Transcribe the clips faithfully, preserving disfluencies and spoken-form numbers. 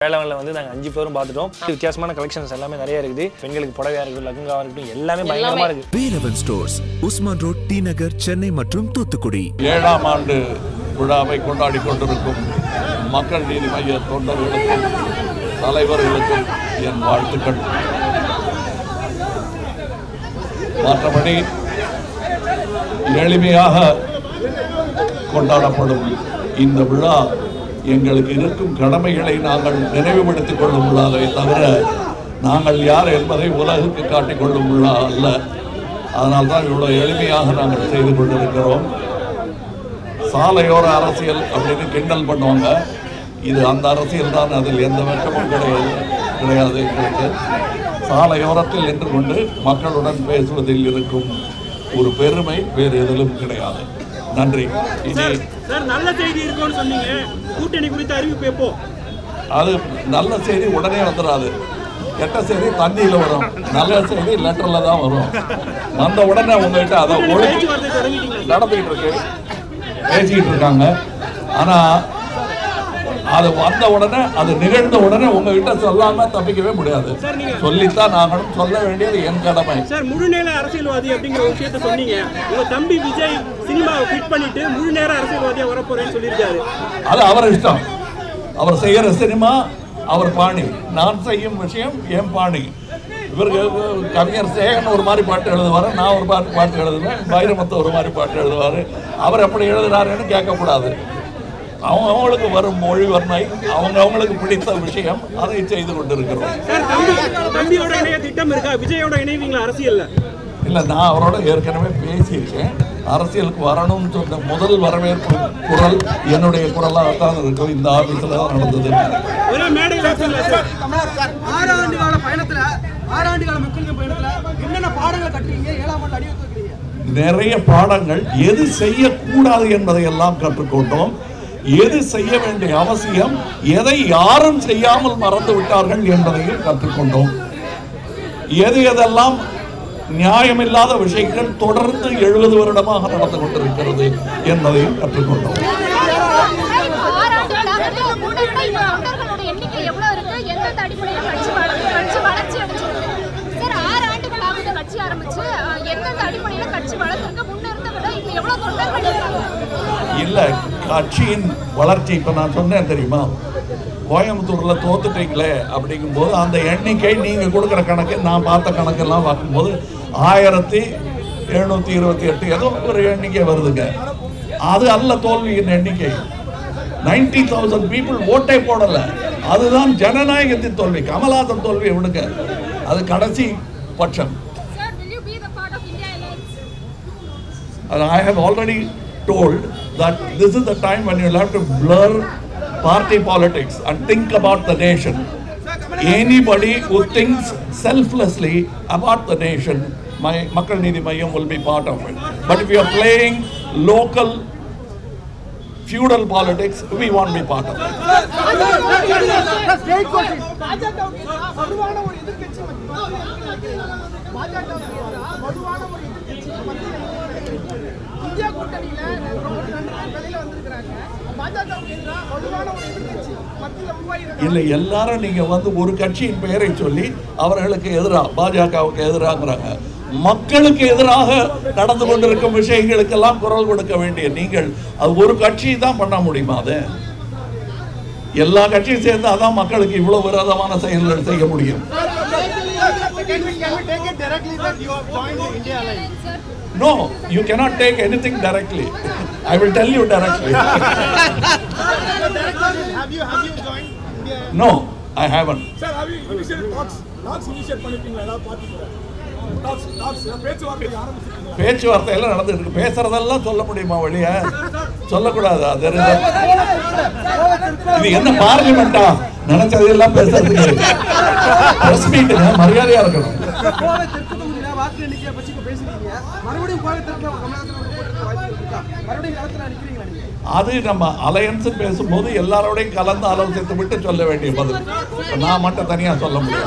வேளாங்கல்ல வந்து நாங்கள் அஞ்சு பேரும் பார்த்துட்டோம். வித்தியாசமான கலெக்ஷன்ஸ் எல்லாமே நிறைய இருக்குது. பெண்களுக்கு புடவையா இருக்குது, லெஹங்கா இருக்கட்டும், எல்லாமே பயங்கரமா இருக்கு. Velavan stores, Usman road, T Nagar, Chennai மற்றும் தூத்துக்குடி. ஏழாம் ஆண்டு விழாவை கொண்டாடி கொண்டிருக்கும் மக்கள் நீதி மைய தொண்டர்களுக்கும் தலைவர்களுக்கும் என் வாழ்த்துக்கள். மற்றபடி எளிமையாக கொண்டாடப்படும் இந்த விழா எங்களுக்கு இருக்கும் கடமைகளை நாங்கள் நினைவுபடுத்திக் கொள்ளும் விழாவை தவிர நாங்கள் யார் என்பதை உலகுக்கு காட்டிக் கொள்ளும் விழா அல்ல. அதனால்தான் இவ்வளோ எளிமையாக நாங்கள் செய்து கொண்டிருக்கிறோம். சாலையோர அரசியல் அப்படின்னு கிண்டல் பண்ணுவாங்க. இது அந்த அரசியல் தான், அதில் எந்த வெட்கமும் கிடையாது கிடையாது எங்களுக்கு. சாலையோரத்தில் நின்று கொண்டு மக்களுடன் பேசுவதில் இருக்கும் ஒரு பெருமை வேறு எதிலும் கிடையாது. நன்றி. இனி நல்ல செய்தி இருக்குன்னு சொன்னீங்க, கூட்டணி குறித்த அறிவிப்பு எப்போ? அது நல்ல செய்தி உடனே வந்துடாது. கெட்ட செய்தி தண்ணியில் வரும், நல்ல செய்தி லெட்டரில் தான் வரும். வந்த உடனே உங்ககிட்ட அதை ஒழுங்கு நடந்துக்கிட்டு இருக்கு, பேசிக்கிட்டு இருக்காங்க. ஆனால் அது வந்த உடனே, அது நிகழ்ந்த உடனே உங்ககிட்ட சொல்லாம தப்பிக்கவே முடியாது. சொல்லித்தான் நாங்களும் சொல்ல வேண்டியது என் கடமை. சார், முழுநேர அரசியல்வாதி அப்படிங்கிற விஷயத்த சொன்னீங்க. உங்க தம்பி விஜய் சினிமாவை ஃபிட் பண்ணிட்டு முழுநேர அரசியல்வாதியா வரப்போறேன்னு சொல்லியிருக்காரு. அது அவர் இஷ்டம். அவர் செய்யற சினிமா அவர் பாணி, நான் செய்யும் விஷயம் என் பாணி. இவருக்கு கவிஞர் சேகன் ஒரு மாதிரி பாட்டு எழுதுவார், நான் ஒரு பாட்டு பாட்டு எழுதுவேன், வைரமுத்து ஒரு மாதிரி பாட்டு எழுதுவார். அவர் எப்படி எழுதுறாருன்னு கேட்கக்கூடாது. அவங்க அவங்களுக்கு வரும் மொழி வர்ணை, அவங்க அவங்களுக்கு பிடித்த விஷயம், அதை செய்து கொண்டிருக்கிறோம். தம்பியோட இணைய திட்டம் இருக்கா? விஜயோட இணைவீங்களா அரசியல்ல? இல்லை, நான் அவரோட ஏற்கனவே பேசியிருக்கேன். அரசியலுக்கு வரணும்னு சொன்ன முதல் வரவேற்பு குரல் என்னுடைய குரலாக தான் இருக்கும். இந்த ஆபீஸில் தான் நடந்தது. ஆறாண்டு கால பயணத்துல ஆறாண்டு கால மக்களுக்கு பயணத்துல என்னென்ன பாடங்களை கற்றீங்க? ஏழாம் ஆண்டு அடியெடுத்து வைக்கிறீங்க. நிறைய பாடங்கள். எது செய்யக்கூடாது என்பதை எல்லாம் கற்றுக்கொண்டோம். எது செய்ய வேண்டிய அவசியம், எதை யாரும் செய்யாமல் மறந்து விட்டார்கள் என்பதையும் கற்றுக்கொண்டோம். எது எதெல்லாம் நியாயமில்லாத விஷயங்கள் தொடர்ந்து எழுபது வருடமாக நடந்து கொண்டிருக்கிறது என்பதையும் கற்றுக்கொண்டோம். இல்ல, கட்சியின் வளர்ச்சி இப்ப நான் சொன்னேன் தெரியுமா, கோயம்புத்தூர்ல தோத்துட்டீங்களே அப்படிங்கும் போது அந்த எண்ணிக்கை நீங்க கொடுக்குற கணக்கு நான் பார்த்த கணக்கெல்லாம் பார்க்கும்போது ஆயிரத்தி எழுநூத்தி இருபத்தி எட்டு ஏதோ ஒரு எண்ணிக்கை வருதுங்க. அது அல்ல தோல்வியின் எண்ணிக்கை. நைன்டி தௌசண்ட் பீப்புள் ஓட்டை போடல. அதுதான் ஜனநாயகத்தின் தோல்வி. கமல்ஹாசன் தோல்வி விடுங்க, அது கடைசி பட்சம். I have already told that this is the time when you'll have to blur party politics and think about the nation. Anybody who thinks selflessly about the nation, my Makkal Needhi Mayyam will be part of it. But if you are playing local feudal politics, we won't be part of it. இல்லை, எல்லாரும் நீங்க வந்து ஒரு கட்சியின் பெயரை சொல்லி அவர்களுக்கு எதிராக, பாஜகவுக்கு எதிராகிறாங்க. மக்களுக்கு எதிராக நடந்து கொண்டிருக்கும் விஷயங்களுக்கெல்லாம் குரல் கொடுக்க வேண்டிய நீங்கள் அது ஒரு கட்சி தான் பண்ண முடியுமா? அது எல்லா கட்சியும் சேர்ந்து அதான் மக்களுக்கு இவ்வளவு விரோதமான செயல்கள் செய்ய முடியும். No, you cannot take anything directly. I will tell you directly. Have you have you joined India? No, I haven't. Sir, have you initiated talks? Talks initiate பண்ணிட்டீங்களா? ஏதாவது பாத்தீங்களா? Talks talks பேச்சுவார்த்தை ஆரம்பிச்சிட்டீங்களா? பேச்சுவார்த்தை எல்லாம் நடந்துட்டு இருக்கு. பேசுறதெல்லாம் சொல்ல முடியுமா வெளிய? சொல்லக்கூடாது. அது இது என்ன பார்லிமெண்டா? நினைச்சதெல்லாம் பேசுறதுக்கு பிரஸ் மீட்டுங்க, மரியாதையா இருக்கணும். கோவை தெற்கு தொகுதியில வாக்கு எண்ணிக்கையை பத்தி பேசுறீங்க. மறுபடியும் கோவை தெற்குல கமலஹாசன் போட்டு வாய்ப்பு இருக்கா? மறுபடியும் களத்துல நிக்கிறீங்களா நீங்க? அது நம்ம அலையன்ஸ் பேசும்போது எல்லாரோடையும் கலந்து ஆலோசித்து விட்டு சொல்ல வேண்டிய பதில். நான் மட்டும் தனியா சொல்ல முடியாது.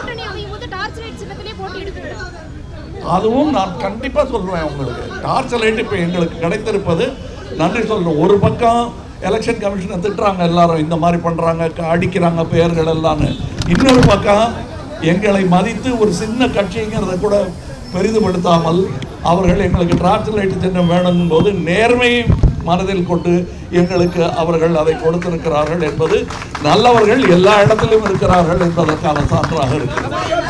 அதுவும் நான் கண்டிப்பா சொல்லுவேன் உங்களுக்கு. டார்ச் லைட் இப்ப எங்களுக்கு கிடைத்திருப்பது நன்றி சொல்றோம். ஒரு பக்கம் எலெக்ஷன் கமிஷனை திட்டுறாங்க எல்லாரும், இந்த மாதிரி பண்ணுறாங்க, அடிக்கிறாங்க பெயர்கள் எல்லாம்னு. இன்னொரு பக்கம் எங்களை மதித்து ஒரு சின்ன கட்சிங்கிறத கூட பெரிதுபடுத்தாமல் அவர்கள் எங்களுக்கு டார்ச் லைட் சின்னம் வேணும் போது நேர்மையை மனதில் கொண்டு எங்களுக்கு அவர்கள் அதை கொடுத்திருக்கிறார்கள் என்பது நல்லவர்கள் எல்லா இடத்திலும் இருக்கிறார்கள் என்பதற்கான சான்றாக இருக்கிறது.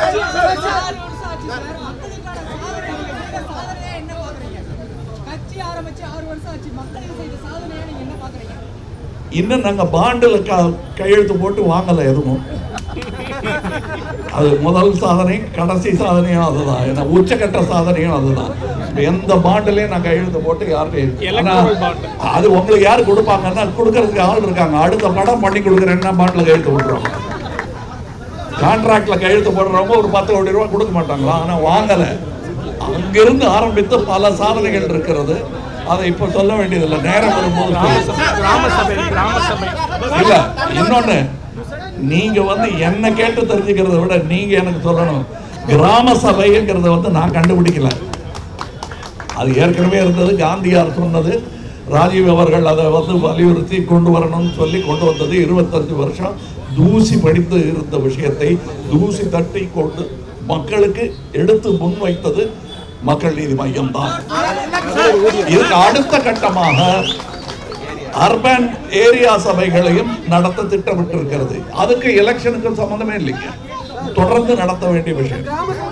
இன்னும் நாங்கள் பாண்டில் க கையெழுத்து போட்டு வாங்கலை எதுவும். அது முதல் சாதனை, கடைசி சாதனையும் அதுதான், ஏன்னா உச்சக்கட்ட சாதனையும் அதுதான். எந்த பாண்டிலையும் நான் கையெழுத்து போட்டு யாருக்கும் அது உங்களுக்கு யாரு கொடுப்பாங்கன்னா கொடுக்கறதுக்கு ஆள் இருக்காங்க. அடுத்த படம் பண்ணி கொடுக்குறேன்னா பாண்டில் கையெழுத்து போடுறோம். கான்ட்ராக்ட்ல கையெழுத்து போடுறவங்க ஒரு பத்து கோடி ரூபாய் கொடுக்க மாட்டாங்களா? ஆனால் வாங்கலை. அங்கிருந்து ஆரம்பித்து பல சாதனைகள் இருக்கிறது. அதை இப்ப சொல்ல வேண்டியதில்லை, நேரம் வரும்போது இல்ல. இன்னொன்னு, நீங்க வந்து என்ன கேட்டு தெரிஞ்சுக்கிறத விட நீங்க எனக்கு சொல்லணும். கிராம சபைங்கிறத வந்து நான் கண்டுபிடிக்கல, அது ஏற்கனவே இருந்தது. காந்தியார் சொன்னது, ராஜீவ் அவர்கள் அதை வந்து வலியுறுத்தி கொண்டு வரணும்னு சொல்லி கொண்டு வந்தது. இருபத்தஞ்சு வருஷம் தூசி படித்து இருந்த விஷயத்தை தூசி தட்டி கொண்டு மக்களுக்கு எடுத்து முன்வைத்தது மக்கள் நீதி மையம் தான். இதுக்கு அடுத்த கட்டமாக அர்பன் ஏரியா சபைகளையும் நடத்த திட்டமிட்டிருக்கிறது. அதுக்கு எலெக்ஷனுக்கு சம்பந்தமே இல்லைங்க, தொடர்ந்து நடத்த வேண்டிய விஷயம்.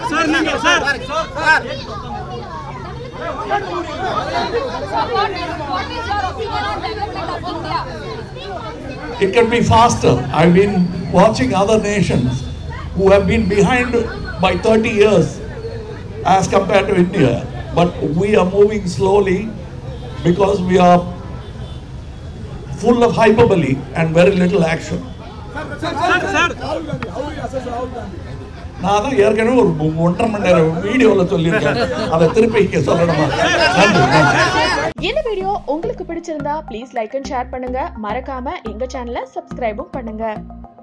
It can be faster. I've been watching other nations who have been behind by thirty years as compared to India, but we are moving slowly because we are full of hyperbole and very little action. நான் தான் ஏற்கனவே ஒரு ஒன்றரை மணி நேரம் வீடியோவில் சொல்லியிருக்கேன், அதை திருப்பி சொல்லணுமா? இந்த வீடியோ உங்களுக்கு பிடிச்சிருந்தா ப்ளீஸ் லைக் அண்ட் ஷேர் பண்ணுங்க. மறக்காம எங்க சேனலை சப்ஸ்கிரைபும் பண்ணுங்க.